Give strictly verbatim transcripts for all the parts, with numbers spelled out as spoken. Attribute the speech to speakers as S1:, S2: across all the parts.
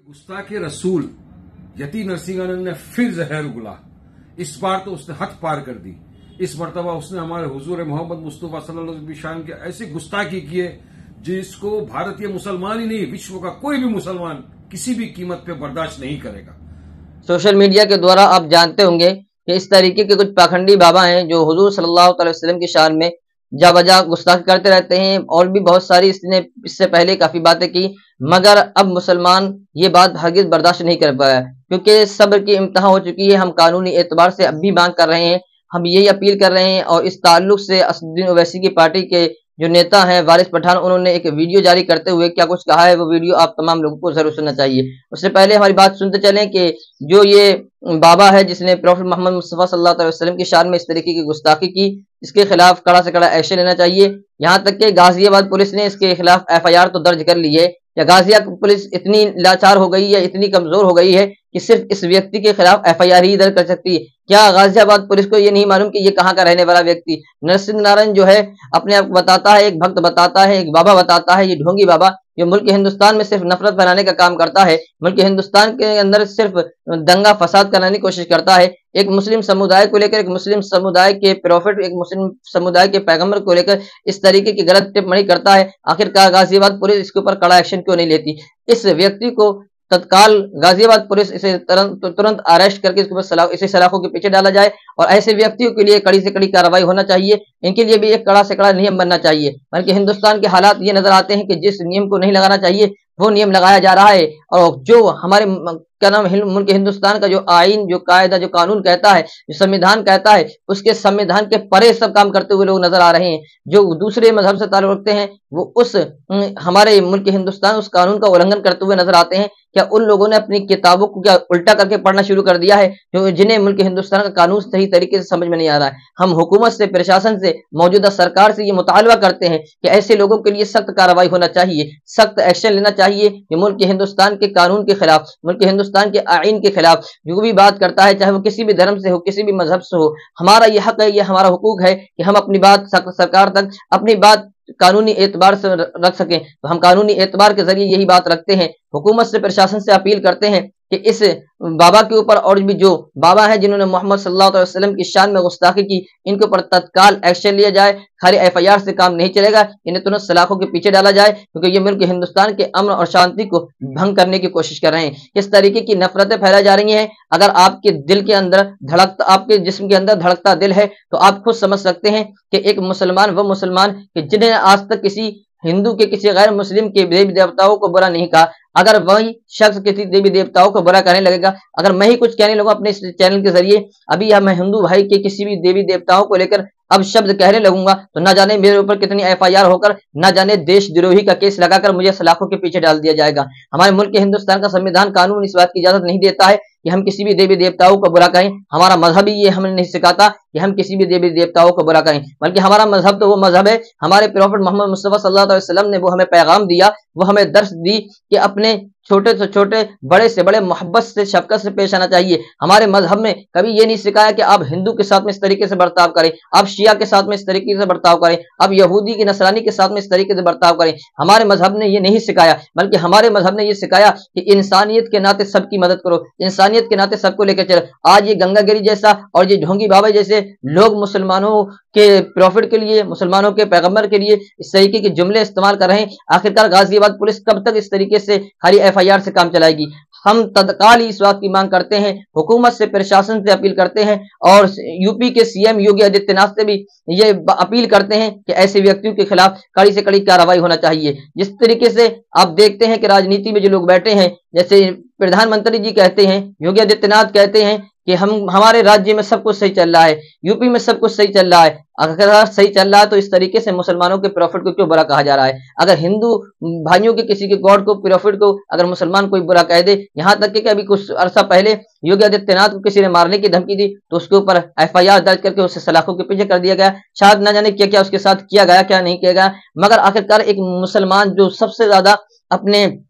S1: गुस्ताखे रसूल यति नरसिंहानंद ने फिर जहर उगला। इस बार तो उसने हद पार कर दी। इस मर्तबा उसने हमारे हुजूर मोहम्मद मुस्तफा सल्लल्लाहु अलैहि वसल्लम के ऐसी गुस्ताखी की है जिसको भारतीय मुसलमान ही नहीं, विश्व का कोई भी मुसलमान किसी भी कीमत पे बर्दाश्त नहीं करेगा।
S2: सोशल मीडिया के द्वारा आप जानते होंगे कि इस तरीके के कुछ पाखंडी बाबा हैं जो हुजूर सल्लल्लाहु अलैहि वसल्लम की शान में जा बजा गुस्ताखी करते रहते हैं, और भी बहुत सारी इसने इससे पहले काफी बातें की, मगर अब मुसलमान ये बात हरगिज बर्दाश्त नहीं कर पाया, क्योंकि सब्र की इम्तहा हो चुकी है। हम कानूनी एतबार से अब भी मांग कर रहे हैं, हम यही अपील कर रहे हैं। और इस ताल्लुक से असदुद्दीन ओवैसी की पार्टी के जो नेता हैं वारिस पठान, उन्होंने एक वीडियो जारी करते हुए क्या कुछ कहा है, वो वीडियो आप तमाम लोगों को जरूर सुनना चाहिए। उससे पहले हमारी बात सुनते चलें कि जो ये बाबा है जिसने प्रॉफेट मोहम्मद मुस्तफा सल्लल्लाहु अलैहि वसल्लम की शान में इस तरीके की गुस्ताखी की, इसके खिलाफ कड़ा से कड़ा एक्शन लेना चाहिए। यहाँ तक कि गाजियाबाद पुलिस ने इसके खिलाफ एफ आई आर तो दर्ज कर ली है। या गाजियाबाद पुलिस इतनी लाचार हो गई है, इतनी कमजोर हो गई है कि सिर्फ इस व्यक्ति के खिलाफ एफ आई आर ही दर्ज कर सकती है। क्या गाजियाबाद पुलिस को ये नहीं मालूम कि ये कहाँ का रहने वाला व्यक्ति नरसिंह नारायण जो है अपने आप को बताता है, एक भक्त बताता है, एक बाबा बताता है, ये ढोंगी बाबा जो मुल्क हिंदुस्तान में सिर्फ नफरत फैलाने का काम करता है, मुल्क हिंदुस्तान के अंदर सिर्फ दंगा फसाद कराने की कोशिश करता है। एक मुस्लिम समुदाय को लेकर, एक मुस्लिम समुदाय के प्रॉफिट, एक मुस्लिम समुदाय के पैगंबर को लेकर इस तरीके की गलत टिप्पणी करता है। आखिरकार गाजियाबाद पुलिस इसके ऊपर कड़ा एक्शन क्यों नहीं लेती? इस व्यक्ति को तत्काल गाजियाबाद पुलिस इसे तुरंत तुरंत अरेस्ट करके इसके ऊपर इसे सलाखों के पीछे डाला जाए, और ऐसे व्यक्तियों के लिए कड़ी से कड़ी कार्रवाई होना चाहिए। इनके लिए भी एक कड़ा से कड़ा नियम बनना चाहिए। बल्कि हिंदुस्तान के हालात ये नजर आते हैं कि जिस नियम को नहीं लगाना चाहिए वो नियम लगाया जा रहा है, और जो हमारे क्या नाम मुल्क हिंदुस्तान का जो आइन, जो कायदा, जो कानून कहता है, जो संविधान कहता है, उसके संविधान के परे सब काम करते हुए लोग नजर आ रहे हैं। जो दूसरे मजहब से ताल्लुक रखते हैं वो उस हमारे मुल्क हिंदुस्तान उस कानून का उल्लंघन करते हुए नजर आते हैं। क्या उन लोगों ने अपनी किताबों को क्या उल्टा करके पढ़ना शुरू कर दिया है, जो जिन्हें मुल्क हिंदुस्तान का कानून सही तरीके से समझ में नहीं आ रहा है? हम हुकूमत से, प्रशासन से, मौजूदा सरकार से ये मुतालबा करते हैं कि ऐसे लोगों के लिए सख्त कार्रवाई होना चाहिए, सख्त एक्शन लेना चाहिए। जो मुल्क हिंदुस्तान के कानून के खिलाफ, मुल्क हिंदुस्तान के आइन के खिलाफ जो भी बात करता है, चाहे वो किसी भी धर्म से हो, किसी भी मजहब से हो, हमारा ये हक है, ये हमारा हुकूक है कि हम अपनी बात सरकार तक, अपनी बात कानूनी एतबार से रख सकें। तो हम कानूनी एतबार के जरिए यही बात रखते हैं। हुकूमत से, प्रशासन से अपील करते हैं कि इस बाबा के ऊपर, और भी जो बाबा है जिन्होंने मोहम्मद सल्लल्लाहु अलैहि वसल्लम की शान में गुस्ताखी की, इनके ऊपर तत्काल एक्शन लिया जाए। खाली एफ आई आर से काम नहीं चलेगा, इन्हें तुरंत सलाखों के पीछे डाला जाए, क्योंकि ये मुल्क हिंदुस्तान के अमन और शांति को भंग करने की कोशिश कर रहे हैं। इस तरीके की नफरतें फैलाई जा रही हैं। अगर आपके दिल के अंदर धड़कता, आपके जिस्म के अंदर धड़कता दिल है, तो आप खुद समझ सकते हैं कि एक मुसलमान वो मुसलमान कि जिन्हें आज तक किसी हिंदू के, किसी गैर मुस्लिम के देवी देवताओं को बुरा नहीं कहा, अगर वही शख्स किसी देवी देवताओं को बुरा कहने लगेगा, अगर मैं ही कुछ कहने लगूं अपने इस चैनल के जरिए, अभी मैं हिंदू भाई के किसी भी देवी देवताओं को लेकर अब शब्द कहने लगूंगा, तो ना जाने मेरे ऊपर कितनी एफ आई आर होकर, ना जाने देशद्रोही का केस लगाकर मुझे सलाखों के पीछे डाल दिया जाएगा। हमारे मुल्क के हिंदुस्तान का संविधान, कानून इस बात की इजाजत नहीं देता है कि हम किसी भी देवी देवताओं को बुरा कहें। हमारा मजहब ही ये हमें नहीं सिखाता कि हम किसी भी देवी देवताओं को बुरा कहें, बल्कि हमारा मजहब तो वो मजहब है, हमारे प्रॉफेट मोहम्मद मुस्तफा सल्लल्लाहु अलैहि वसल्लम ने वो हमें पैगाम दिया, वो हमें दर्श दी कि अपने छोटे से छोटे, बड़े से बड़े मोहब्बत से, शफकत से पेश आना चाहिए। हमारे मजहब में कभी ये नहीं सिखाया कि आप हिंदू के साथ में इस तरीके से बर्ताव करें, आप शिया के साथ में इस तरीके से बर्ताव करें, आप यहूदी के, नसरानी के साथ में इस तरीके से बर्ताव करें। हमारे मजहब ने ये नहीं सिखाया, बल्कि हमारे मजहब ने ये सिखाया कि इंसानियत के नाते सबकी मदद करो, इंसानियत के नाते सबको लेकर चलो। आज ये गंगागिरी जैसा और ये ढोंगी बाबा जैसे लोग मुसलमानों के प्रॉफिट के लिए, मुसलमानों के पैगंबर के लिए इस तरीके के जुमले इस्तेमाल कर रहे हैं। आखिरकार गाजियाबाद पुलिस कब तक इस तरीके से खाली एफ आई आर से काम चलाएगी? हम तत्काल ही इस बात की मांग करते हैं, हुकूमत से, प्रशासन से अपील करते हैं, और यूपी के सी एम योगी आदित्यनाथ से भी ये अपील करते हैं कि ऐसे व्यक्तियों के खिलाफ कड़ी से कड़ी कार्रवाई होना चाहिए। जिस तरीके से आप देखते हैं कि राजनीति में जो लोग बैठे हैं, जैसे प्रधानमंत्री जी कहते हैं, योगी आदित्यनाथ कहते हैं कि हम हमारे राज्य में सब कुछ सही चल रहा है, यूपी में सब कुछ सही चल रहा है। अगर सही चल रहा है तो इस तरीके से मुसलमानों के प्रॉफिट को क्यों बुरा कहा जा रहा है? अगर हिंदू भाइयों के किसी के गॉड को, प्रॉफिट को अगर मुसलमान कोई बुरा कह दे, यहाँ तक कि अभी कुछ अरसा पहले योगी आदित्यनाथ को किसी ने मारने की धमकी दी तो उसके ऊपर एफ आई आर दर्ज करके उसे सलाखों के पीछे कर दिया गया। शायद न जाने क्या क्या उसके साथ किया गया, क्या नहीं किया गया, मगर आखिरकार एक मुसलमान जो सबसे ज्यादा अपने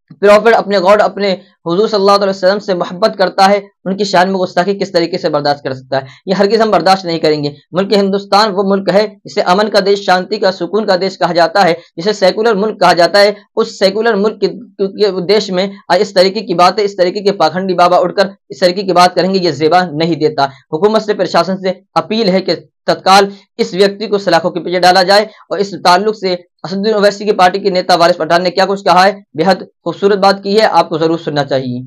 S2: प्रॉफिट, अपने गॉड, अपने हुजूर सल्लल्लाहु अलैहि वसल्लम से मोहब्बत करता है, उनकी शान में गुस्ताखी किस तरीके से बर्दाश्त कर सकता है? ये हरगिज़ हम बर्दाश्त नहीं करेंगे। मुल्क हिंदुस्तान वो मुल्क है जिसे अमन का देश, शांति का, सुकून का देश कहा जाता है, जिसे सेकुलर मुल्क कहा जाता है। उस सेकुलर मुल्क के, के देश में आज इस तरीके की बातें, इस तरीके के पाखंडी बाबा उठकर इस तरीके की बात करेंगे, ये ज़ेबा नहीं देता। हुकूमत से, प्रशासन से अपील है कि तत्काल इस व्यक्ति को सलाखों के पीछे डाला जाए। और इस ताल्लुक से असदुद्दीन ओवैसी की पार्टी के नेता वारिस पठान ने क्या कुछ कहा है, बेहद खूबसूरत बात की है, आपको जरूर सुनना चाहिए।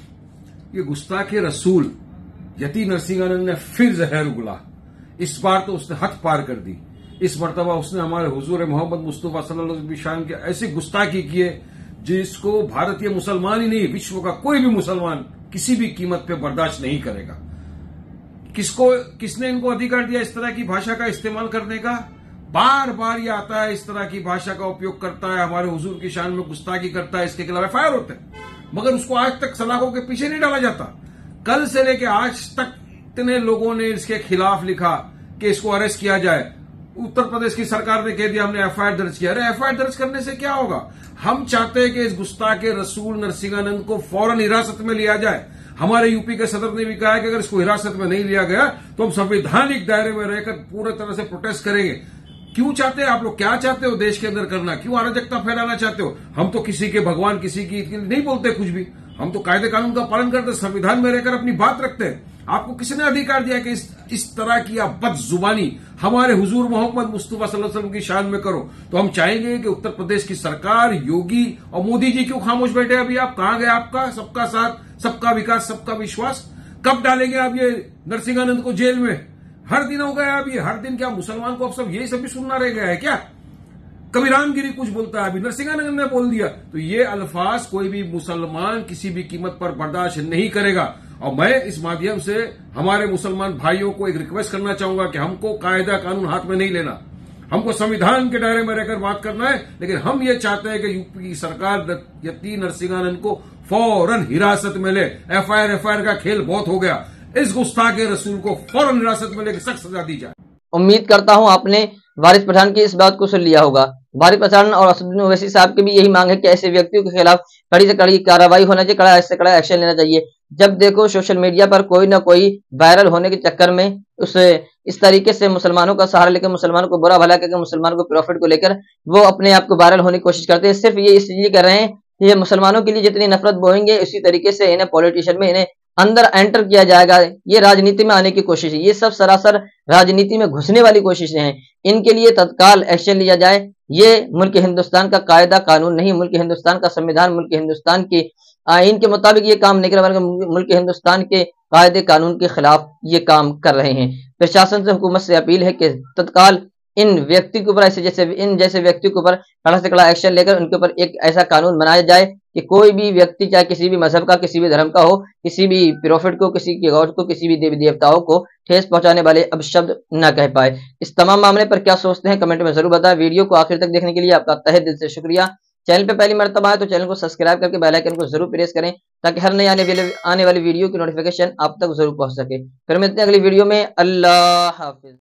S1: ये गुस्ताखे रसूल यती नरसिंहानंद ने फिर जहर उगला। इस बार तो उसने हद पार कर दी। इस मर्तबा उसने हमारे हुजूर मोहम्मद मुस्तफा सल्लल्लाहु अलैहि वसल्लम के ऐसी गुस्ताखी की है जिसको भारतीय मुसलमान ही नहीं, विश्व का कोई भी मुसलमान किसी भी कीमत पे बर्दाश्त नहीं करेगा। किसको किसने इनको अधिकार दिया इस तरह की भाषा का इस्तेमाल करने का? बार बार ये आता है, इस तरह की भाषा का उपयोग करता है, हमारे हुजूर की शान में गुस्ताखी करता है, इसके खिलाफ एफ आई आर होते हैं, मगर उसको आज तक सलाखों के पीछे नहीं डाला जाता। कल से लेकर आज तक इतने लोगों ने इसके खिलाफ लिखा कि इसको अरेस्ट किया जाए। उत्तर प्रदेश की सरकार ने कह दिया हमने एफ आई आर दर्ज किया। अरे एफ आई आर दर्ज करने से क्या होगा? हम चाहते हैं कि इस गुस्ताखे रसूल नरसिंहानंद को फौरन हिरासत में लिया जाए। हमारे यूपी के सदर ने भी कहा है कि अगर इसको हिरासत में नहीं लिया गया तो हम संवैधानिक दायरे में रहकर पूरी तरह से प्रोटेस्ट करेंगे। क्यों चाहते हैं आप लोग? क्या चाहते हो देश के अंदर करना? क्यों अराजकता फैलाना चाहते हो? हम तो किसी के भगवान, किसी की नहीं बोलते कुछ भी। हम तो कायदे कानून का पालन करते, संविधान में रहकर अपनी बात रखते हैं। आपको किसने अधिकार दिया कि इस इस तरह की आप बदजुबानी हमारे हुजूर मोहम्मद मुस्तफा सल्लल्लाहु अलैहि वसल्लम की शान में करो? तो हम चाहेंगे कि उत्तर प्रदेश की सरकार, योगी और मोदी जी क्यों खामोश बैठे? अभी आप कहां गए आपका सबका साथ, सबका विकास, सबका विश्वास? कब डालेंगे आप ये नरसिंहानंद को जेल में? हर दिन हो गया अभी, हर दिन क्या मुसलमान को अब सब यही सब भी सुनना रह गया है क्या? कभी रामगिरी कुछ बोलता है, अभी नरसिंहानंद ने बोल दिया। तो ये अल्फाज कोई भी मुसलमान किसी भी कीमत पर बर्दाश्त नहीं करेगा। और मैं इस माध्यम से हमारे मुसलमान भाइयों को एक रिक्वेस्ट करना चाहूंगा कि हमको कायदा कानून हाथ में नहीं लेना, हमको संविधान के दायरे में रहकर बात करना है। लेकिन हम ये चाहते हैं कि यूपी की सरकार यती नरसिंहानंद को फौरन हिरासत में ले। F I R F I R का खेल बहुत हो गया। इस गुस्ताखे रसूल को फौरन हिरासत में लेकर सख्त सजा दी जाए।
S2: उम्मीद करता हूं आपने वारिस पठान की इस बात को सुन लिया होगा। वारिस पठान और असदुद्दीन ओवैसी साहब की भी यही मांग है कि ऐसे व्यक्तियों के खिलाफ कड़ी से कड़ी कार्रवाई होना चाहिए, कड़ा से कड़ा एक्शन लेना चाहिए। जब देखो सोशल मीडिया पर कोई ना कोई वायरल होने के चक्कर में उसे इस तरीके से मुसलमानों का सहारा लेकर, मुसलमानों को बुरा भला करके, मुसलमानों को प्रॉफिट को लेकर वो अपने आप को वायरल होने की कोशिश करते हैं। सिर्फ ये इसलिए कर रहे हैं कि ये मुसलमानों के लिए जितनी नफरत बोएंगे इसी तरीके से इन्हें पॉलिटिशियन में, इन्हें अंदर एंटर किया जाएगा। ये राजनीति में आने की कोशिश है, ये सब सरासर राजनीति में घुसने वाली कोशिशें हैं। इनके लिए तत्काल एक्शन लिया जाए। ये मुल्क हिंदुस्तान का कायदा कानून नहीं, मुल्क हिंदुस्तान का संविधान, मुल्क हिंदुस्तान के आईन के मुताबिक ये काम नहीं कर रहे, मुल्क हिंदुस्तान के कायदे कानून के खिलाफ ये काम कर रहे हैं। प्रशासन से, हुकूमत से अपील है कि तत्काल इन व्यक्ति के ऊपर, ऐसे जैसे इन जैसे व्यक्तियों के ऊपर कड़ा से कड़ा एक्शन लेकर उनके ऊपर एक ऐसा कानून बनाया जाए कि कोई भी व्यक्ति, चाहे किसी भी मजहब का, किसी भी धर्म का हो, किसी भी प्रॉफिट को, किसी के गॉड को, किसी भी देवी देवताओं को ठेस पहुंचाने वाले अब शब्द न कह पाए। इस तमाम मामले पर क्या सोचते हैं कमेंट में जरूर बताएं। वीडियो को आखिर तक देखने के लिए आपका तहे दिल से शुक्रिया। चैनल पे पहली मर्तबा है तो चैनल को सब्सक्राइब करके बेल आइकन को जरूर प्रेस करें ताकि हर नई आने वाले आने वाली वीडियो की नोटिफिकेशन आप तक जरूर पहुंच सके। फिर मिलते हैं अगली वीडियो में। अल्लाह हाफिज।